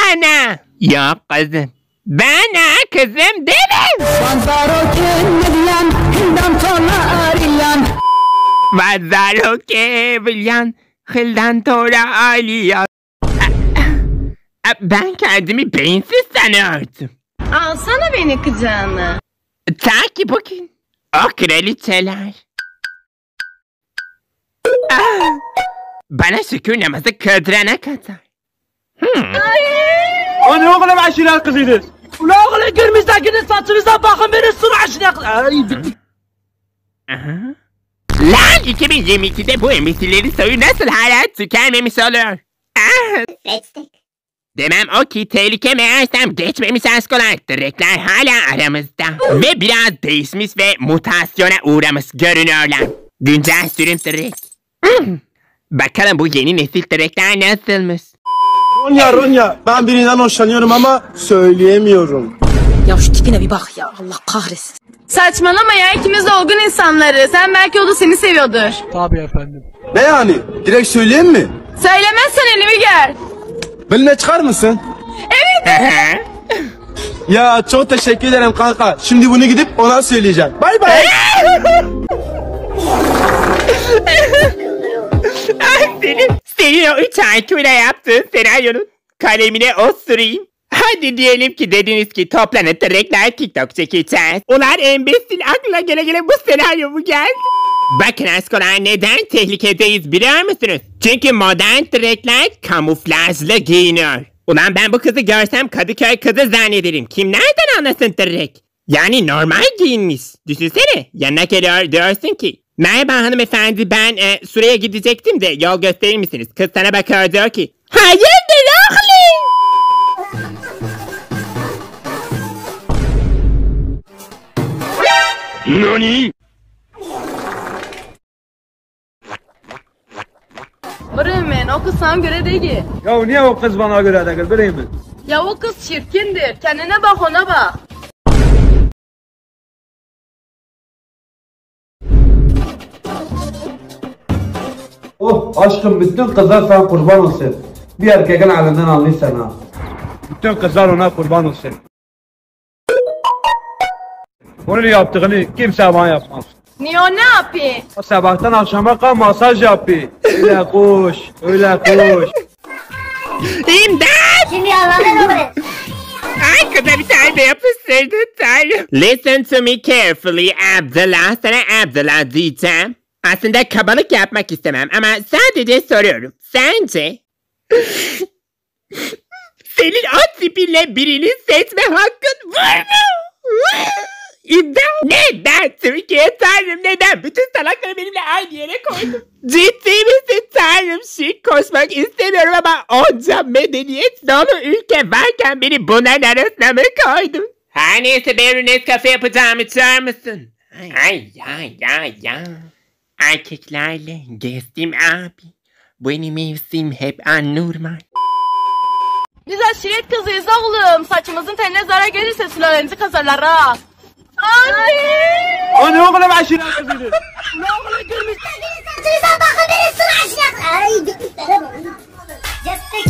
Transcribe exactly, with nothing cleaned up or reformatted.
bana. Yok kızım. Bana kızım demem. Vazaroke vilyan hıldan tora aliyan. Ben kendimi beyinsiz sanıyordum. Alsana beni kucağına. Ta ki bugün o kraliçeler. Ah, bana şükür namazı kıldırana kadar. Hmm. O ne oğlum aşiret kızıydı? Ulan oğlum görmüşsünüz saçınıza bakın beni sır aşiret. Lan iki bin yirmi ikide bu emisilerin soyu nasıl hala tükenmemiş olur? Ah. Demem o ki tehlike meğersem geçmemiş aşkolar. Direkler hala aramızda. Ve biraz değişmiş ve mutasyona uğramış görünüyorlar. Güncel sürüm direk. Bakalım bu yeni nesil direkler nasılmış? Ronya Ronya ben birinden hoşlanıyorum ama söyleyemiyorum. Ya şu tipine bir bak ya, Allah kahretsin. Saçmalama ya, ikimiz de olgun insanlarız. Sen belki o da seni seviyordur. Tabii efendim. Ne yani? Direkt söyleyeyim mi? Söylemezsen elimi gör. Benimle çıkar mısın? Evet. Ya çok teşekkür ederim kanka. Şimdi bunu gidip ona söyleyeceğim. Bay bay. senin, senin o üç I Q ile yaptığın senaryonun kalemine o süreyim. Hadi diyelim ki dediniz ki toplanıp direkler TikTok çekeceğiz. Ulan embesil aklına gele gele bu senaryo mu geldi? Bakın aşkolar neden tehlikedeyiz biliyor musunuz? Çünkü modern direkler kamuflajla giyiniyor. Ulan ben bu kızı görsem Kadıköy kızı zannederim. Kim nereden anlasın direkt? Yani normal giyinmiş. Düşünsene yanına geliyor diyorsun ki merhaba hanımefendi ben e, Suriye'ye gidecektim de yol gösterir misiniz? Kız sana bakıyor diyor ki hayırdır oğlum? Nani? Bremen, o kız sana göre değil. Ya niye o kız bana göre değil Bremen? Ya o kız çirkindir. Kendine bak, ona bak. Oh aşkım bütün kızlar sana kurban olsun. Bir erkeğin halinden anlıyorsan ha. Bütün kızlar ona kurban olsun. Onun yaptığını kimse bana yapmaz. Niye, o ne yapıyor? O sabahtan akşama kadar masaj yapıyor. Öyle koş, öyle koş. İmdat! Şimdi Allah'ın ömrü. Ay kıza bir tane de yapıştırdın tanrım. Listen to me carefully Abdullah. Sana Abdullah diyeceğim. Aslında kabalık yapmak istemem ama sadece soruyorum. Sence senin o tipinle birini seçme hakkın var mı? İmdat! Neden Türkiye tanrım neden? Bütün salakları benimle aynı yere koydum. Ciddi misin tanrım? Şirk koşmak istemiyorum ama onca medeniyet dolu ülke varken beni bunların arasına mı koydun? Her neyse bir Nescafe yapacağım içer misin? Ay ay ay ay ay. Erkeklerle gezdim abi. Benim mevsim hep anormal. Biz aşiret kızıyız oğlum. Saçımızın teline zarar gelirse sülalenizi kazarlar ha. Anne! O ne oğlum aşiret kızıydı? Ne oğlum görmüş? Saçınıza bakın beni sır aşiret. Ay gitmişlere bak. Just